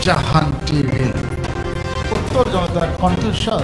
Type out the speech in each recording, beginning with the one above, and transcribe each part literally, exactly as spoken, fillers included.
জাহান TV, উত্তর জনতার কণ্ঠস্বর।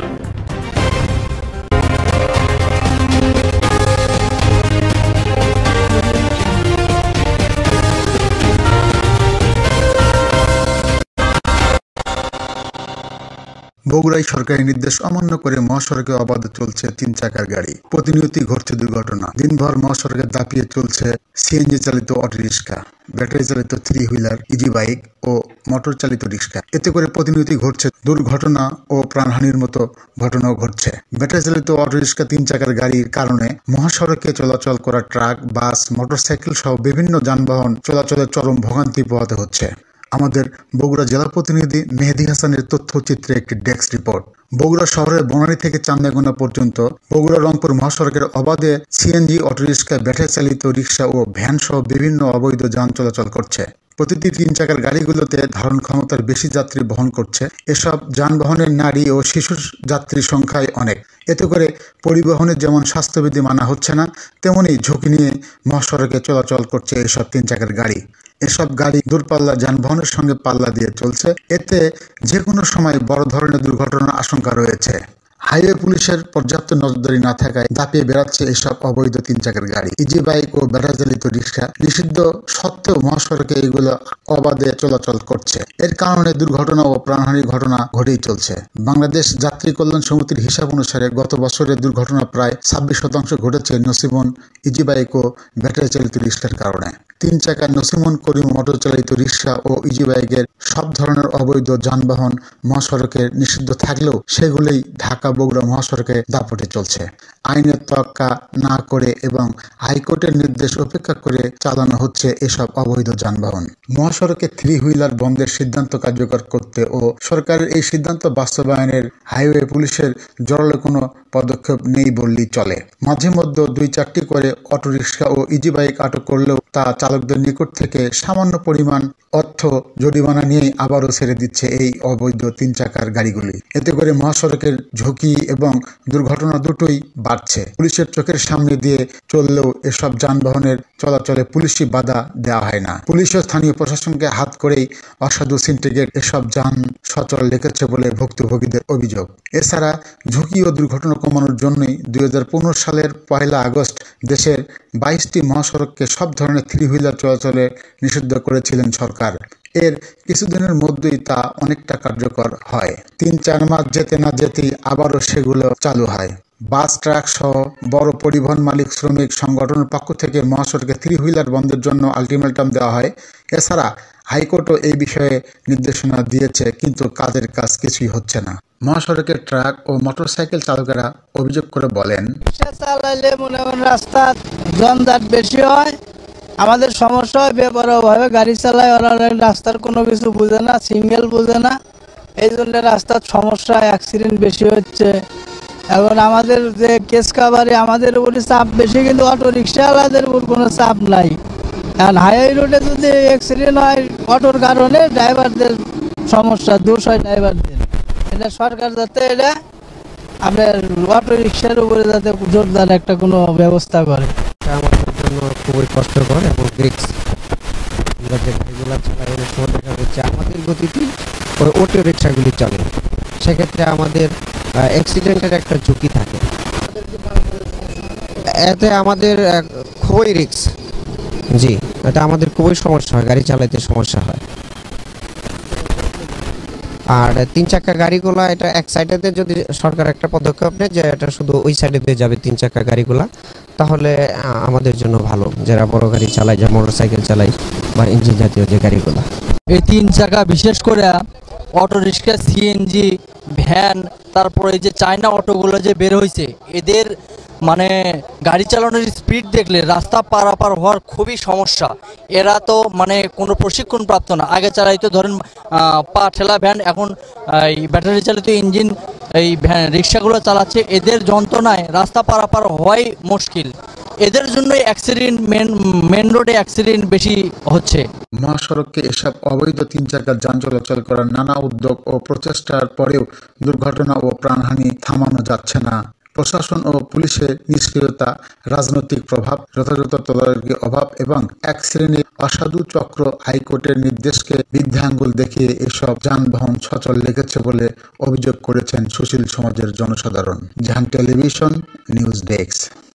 বগুড়ায় সরকারি নির্দেশ অমান্য করে মহাসড়কে অবাধে চলছে তিন চাকার গাড়ি। প্রতিনিয়তই ঘটছে দুর্ঘটনা। দিনভর মহাসড়কে দাপিয়ে চলছে সিএনজি চালিত অটোরিক্সা, ব্যাটারি চালিত থ্রি হুইলার, ইজি বাইক ও মোটর চালিত রিক্সা। এতে করে প্রতিনিয়তই ঘটছে দুর্ঘটনা ও প্রাণহানির মতো ঘটনাও ঘটছে। ব্যাটারি চালিত অটোরিক্সা তিন চাকার গাড়ির কারণে মহাসড়কে চলাচল করা ট্রাক, বাস, মোটরসাইকেল সহ বিভিন্ন যানবাহন চলাচলের চরম ভোগান্তি পোহাতে হচ্ছে। আমাদের বগুড়া জেলা প্রতিনিধি মেহেদি হাসানের তথ্যচিত্রে একটি ডেস্ক রিপোর্ট। বগুড়া শহরের বনানী থেকে চান্দাগোনা পর্যন্ত বগুড়া রংপুর মহাসড়কের অবাধে সিএনজি, অটোরিক্সা, ব্যাটারি চালিত রিক্সা ও ভ্যান সহ বিভিন্ন অবৈধ যান চলাচল করছে। প্রতিটি তিন চাকার গাড়িগুলোতে ধারণ ক্ষমতার বেশি যাত্রী বহন করছে। এসব যানবাহনের নারী ও শিশু যাত্রীর সংখ্যাই অনেক। এতে করে পরিবহনের যেমন স্বাস্থ্যবিধি মানা হচ্ছে না, তেমনি ঝুঁকি নিয়ে মহাসড়কে চলাচল করছে এসব তিন চাকার গাড়ি। এসব গাড়ি দূরপাল্লা যানবাহনের সঙ্গে পাল্লা দিয়ে চলছে। এতে যে কোনো সময় বড় ধরনের দুর্ঘটনার আশঙ্কা রয়েছে। হাইওয়ে পুলিশের পর্যাপ্ত নজরদারি না থাকায় দাপিয়ে বেড়াচ্ছে এসব অবৈধ তিন চাকার গাড়ি। ইজি বাইক ও ব্যাটারি চালিত রিক্সা নিষিদ্ধ সত্ত্বেও মহাসড়কে এগুলো অবাধে চলাচল করছে। এর কারণে দুর্ঘটনা ও প্রাণহানির ঘটনা ঘটেই চলছে। বাংলাদেশ যাত্রী কল্যাণ সমিতির হিসাব অনুসারে গত বছরের দুর্ঘটনা প্রায় ছাব্বিশ শতাংশ ঘটেছে নসিমন ইজি বাইক ও ব্যাটারি চালিত রিক্সার কারণে। তিন চাকার নসিমন, করিম মোটর চালিত রিক্সা ও ইজি বাইকের সব ধরনের অবৈধ যানবাহন মহাসড়কে নিষিদ্ধ থাকলেও সেগুলোই ঢাকা বগুড়া মহাসড়কে দাপটে চলছে। আইনের তোয়াক্কা না করে এবং হাইকোর্টের নির্দেশ উপেক্ষা করে চালানো হচ্ছে এসব অবৈধ যানবাহন। মহাসড়কে থ্রি হুইলার বন্ধের সিদ্ধান্ত কার্যকর করতে ও সরকারের এই সিদ্ধান্ত বাস্তবায়নের হাইওয়ে পুলিশের জোরালো কোনো পদক্ষেপ নেই বললেই চলে। মাঝে মধ্যে দুই চারটি করে অটোরিক্সা ও ইজি বাইক আটক করলেও তা চালকদের নিকট থেকে সামান্য পরিমাণ অর্থ জরিমানা নিয়েই আবারও ছেড়ে দিচ্ছে এই অবৈধ তিন চাকার গাড়িগুলি। এতে করে মহাসড়কের ঝুঁকি এবং দুর্ঘটনা দুটোই বাড়ছে। পুলিশের চোখের সামনে দিয়ে চললেও এসব যানবাহনের চলাচলে পুলিশি বাধা দেওয়া হয় না। পুলিশ ও স্থানীয় প্রশাসনকে হাত করেই অসাধু সিন্ডিকেট এসব যান সচল রেখেছে বলে ভুক্তভোগীদের অভিযোগ। এছাড়া ঝুঁকি ও দুর্ঘটনা কমানোর জন্যই দুই হাজার পনেরো সালের পয়লা আগস্ট দেশের বাইশটি মহাসড়ককে সব ধরনের থ্রি হুইলার চলাচলে নিষিদ্ধ করেছিলেন সরকার। এর কিছুদিনের মধ্যেই তা অনেকটা কার্যকর হয়। তিন চার মাস যেতে না যেতেই আবারও সেগুলো চালু হয়। বাস, ট্রাক সহ বড় পরিবহন মালিক শ্রমিক সংগঠনের পক্ষ থেকে মহাসড়কে থ্রি হুইলার বন্ধের জন্য আলটিমেটাম দেওয়া হয়। এছাড়া হাইকোর্টও এই বিষয়ে নির্দেশনা দিয়েছে, কিন্তু কাজের কাজ কিছুই হচ্ছে না। মহাসড়কের ট্রাক ও মোটরসাইকেল চালকেরা অভিযোগ করে বলেন, চালাইলে মনে হয় রাস্তার জঞ্জাট বেশি হয়, আমাদের সমস্যা হয়। বেপরোয়াভাবে গাড়ি চালায়, ওরা রাস্তার কোনো কিছু বুঝে না, সিঙ্গেল বুঝে না। এই জন্য রাস্তার সমস্যা, অ্যাক্সিডেন্ট বেশি হচ্ছে। এখন আমাদের যে কেস কাভারে আমাদের উপরে চাপ বেশি, কিন্তু অটো রিক্সাওয়ালাদের উপর কোনো চাপ নাই। এখন হাইওয়ে রোডে যদি অ্যাক্সিডেন্ট হয় অটোর কারণে, ড্রাইভারদের সমস্যা, দোষ হয় ড্রাইভারদের। এটা সরকার যাতে এটা আপনার অটো রিক্সার উপরে যাতে জোরদার একটা কোনো ব্যবস্থা করে। আমাদের জন্য খুবই কষ্টকর এবং রিস্ক। আমরা যে গাড়িগুলো চালাই অনেক সময় দেখা যাচ্ছে আমাদের গতিতে ওই অটো রিক্সাগুলি চলে, সেক্ষেত্রে আমাদের অ্যাক্সিডেন্টের একটা ঝুঁকি থাকে। এতে আমাদের খুবই রিস্ক। জি, এটা আমাদের খুবই সমস্যা হয়, গাড়ি চালাইতে সমস্যা হয়। আর তিন চাকা গাড়িগুলা এটা এক সাইডে যদি সরকার একটা পদক্ষেপ নেয় যে এটা শুধু ওই সাইডে দিয়ে যাবে তিন চাকা গাড়িগুলা, তাহলে আমাদের জন্য ভালো। যারা বড় গাড়ি চালায়, যা মোটর সাইকেল চালায় বা ইঞ্জিন জাতীয় যে গাড়িগুলা, এই তিন চাকা বিশেষ করে অটো রিক্সা, সিএনজি, ভ্যান, তারপরে এই যে চায়না অটোগুলো যে বের হয়েছে, এদের মানে গাড়ি চালানোর স্পিড দেখলে রাস্তা পারাপার হওয়ার খুবই সমস্যা। এরা তো মানে কোনো প্রশিক্ষণ প্রাপ্ত না। আগে চালাইতো ধরেন পা ঠেলা ভ্যান, এখন এই ব্যাটারি চালিত ইঞ্জিন এই ভ্যান রিক্সাগুলো চালাচ্ছে। এদের যন্ত্রণায় রাস্তা পারাপার হওয়াই মুশকিল। এদের জন্যই অ্যাক্সিডেন্ট মেন মেন রোডে অ্যাক্সিডেন্ট বেশি হচ্ছে। মহাসড়কে এসব অবৈধ তিন চাকার যান চলাচল করার নানা উদ্যোগ ও প্রচেষ্টার পরেও দুর্ঘটনা ও প্রাণহানি থামানো যাচ্ছে না। প্রশাসন ও পুলিশের নিষ্ক্রিয়তা, রাজনৈতিক প্রভাব, যথাযথ তদারকির অভাব এবং এক শ্রেণীর অসাধু চক্র হাইকোর্টের নির্দেশকে বৃদ্ধাঙ্গুল দেখিয়ে এসব যানবাহন সচল রেখেছে বলে অভিযোগ করেছেন সুশীল সমাজের জনসাধারণ। Jahan television news desk.